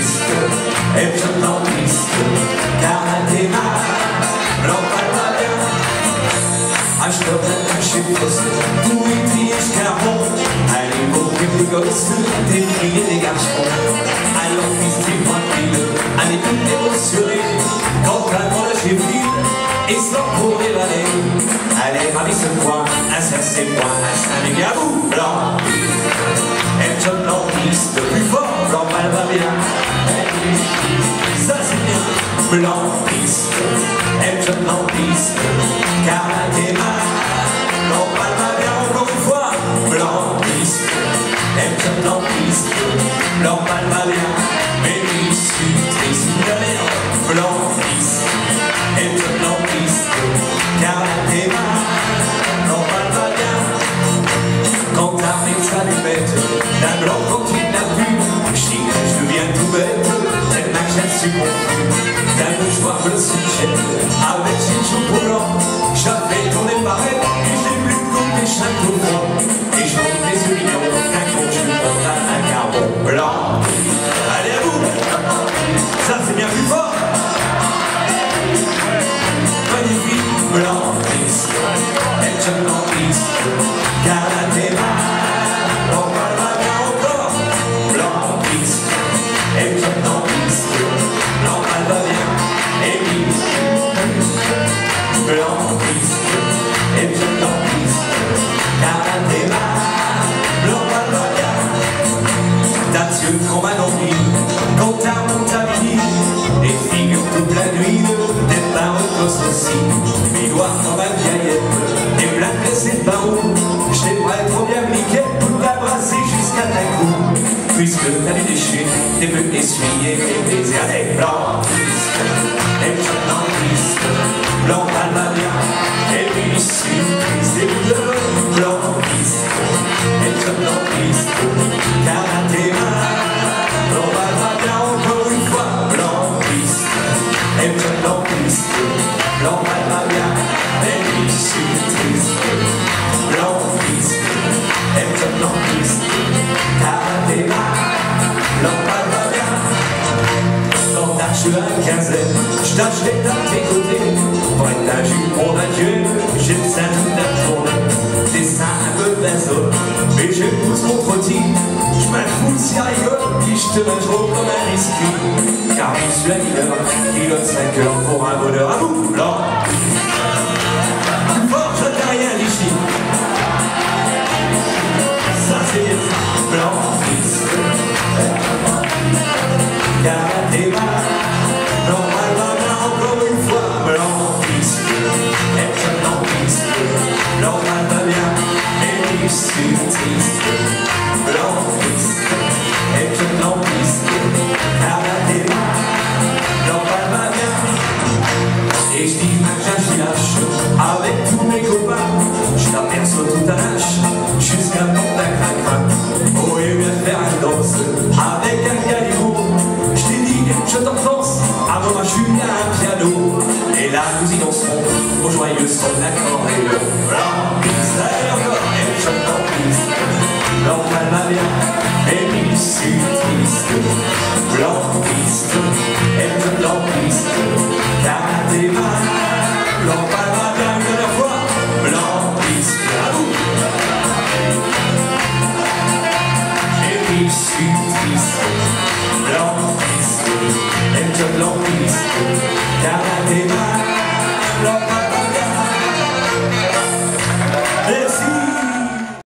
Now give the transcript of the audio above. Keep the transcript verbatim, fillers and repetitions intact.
piste, et je en piste, car la démarre, blanc pas bien. Ah, je devrais cacher poste, pour y trier jusqu'à bon. Allez, vos petits gosses, décrier des garçons. Alors, fils, dis-moi qu'il, allez, tout émotionné, quand la moi j'ai vu, et sans pour les vallées. Allez, ravis ce point, un certain point, un saint à bout, blanc. Et je en piste, plus fort, blanc mal va bien. Ça c'est bien, blanc piste, et je en piste, car la démarre, blanc mal va bien encore une fois. Blanc piste, et je en piste, blanc mal va bien. Mais je suis triste de merde, blanc piste, et je en piste, car la démarre, blanc mal va bien. Quand t'arrives ça lui bête, d'un blanc quand il n'a plus, je dis que je deviens tout bête, tellement que je suis confus. D'un mouchoir bleu sujet, avec une choupe blanc, j'avais tourné pareil, et je n'ai plus comme des châteaux blancs. Et je monte les yeux mignons, qu'un con je me porte un carbone blanc. Allez à vous, ça c'est bien plus fort. Magnifique, blanc, piste, et je m'en piste, car la démarre, on va bien encore. Blanc, piste, et je m'en piste, blanc, mal va bien, et piste, blanc, piste, et je m'en piste, car la démarre, blanc, mal va bien. T'as yeux comme un ennui, quand t'as mon tapis, et figure toute la nuit, des barres aussi. Miroir comme ma vieillette, et plein de c'est pas où. Je t'ai pas trop bien niqué pour t'abrasser jusqu'à ta cou. Puisque t'as les déchets, t'es peu essuyer les baisers avec blanc piste, et je t'en piste, blanc mal va bien, et puis ici, c'est bleu, blanc piste, et je t'en piste, car à tes mains, blanc mal va bien encore une fois, blanc piste, et je t'en piste, blanc mal va bien, et puis ici, triste, blanc piste, et je t'en piste, car à tes mains, blanc mal va bien. Quand t'as un quinzaine, je tâcherai à tes côtés, pour être un jupon d'adieu, j'ai le sein toute la journée, des seins un peu blaseux, mais je pousse mon trottis, je m'en fous si elle rigole, puis je te mets trop comme un risque, car je suis un leader, qui donne cinq heures pour un bonheur à bout, blanc. Plus fort, je n'ai rien d'ici. Ça c'est blanc, piste, car la démarre, blanc mal va bien encore une fois, blanc piste, et je n'en piste, blanc mal va bien, et je suis triste, blanc piste, et je n'en piste, car la démarre, blanc mal va bien. Et je dis que je lâche, avec tous mes copains, je t'aperçois tout à lâche, jusqu'à mon d'un crac-crac. Oh, et bien faire une danse, avec un galibot. Je t'ai dit, je t'enfonce, avant moi je suis à un piano. Et là nous y danserons, au joyeux son d'accordéon. Blanc piste, allez encore, et je t'en piste, blanc mal va bien, et puis je suis triste. Blanc piste, et je t'en piste, car la démarre, blanc mal va bien une dernière fois, blanc piste, à vous. Et puis je suis triste, blanc piste, et je t'en piste, car la démarre,